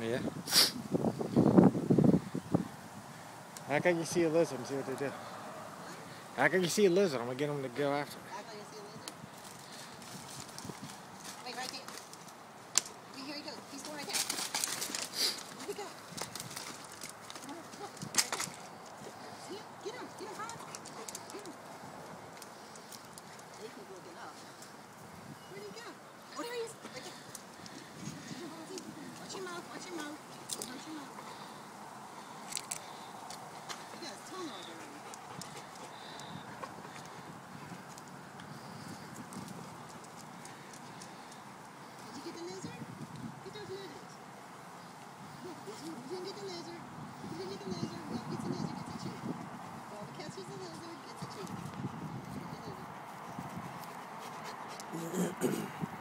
Yeah. How can you see a lizard and see what they do? How can you see a lizard? I'm gonna get them to go after it. How can you see a lizard? Wait, right there. Wait, here he goes. He's going right there. Where'd he go? Look, right there. See him? Get him. Get him, Hans. Get him. They keep looking up. Where'd he go? Oh, there he is. Right there. Watch your mouth. Watch your mouth. Watch your mouth. He got his tongue all dirty. Did you get the lizard? Get those lizards. Look, you didn't get the lizard. You didn't get the lizard. Well, get the lizard. Get the treat. Whoever catches the lizard gets a treat. Get the lizard.